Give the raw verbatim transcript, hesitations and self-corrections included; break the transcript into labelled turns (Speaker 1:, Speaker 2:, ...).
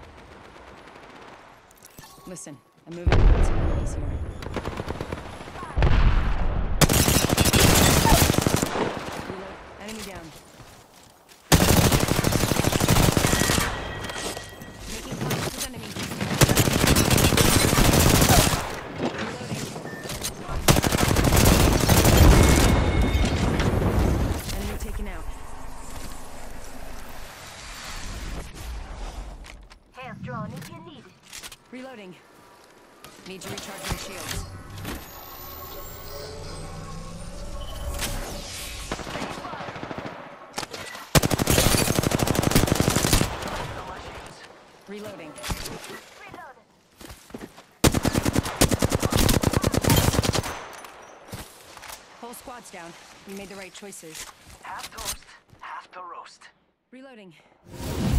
Speaker 1: Listen, I'm moving towards some enemies here. Reload. Enemy down. Making contact with enemy. Reloading. Enemy taken out.
Speaker 2: Hands drawn if you need it.
Speaker 1: Reloading. Need to recharge my shields. Reloading.
Speaker 2: Reloaded.
Speaker 1: Whole squad's down. We made the right choices.
Speaker 3: Half toast, half to roast.
Speaker 1: Reloading.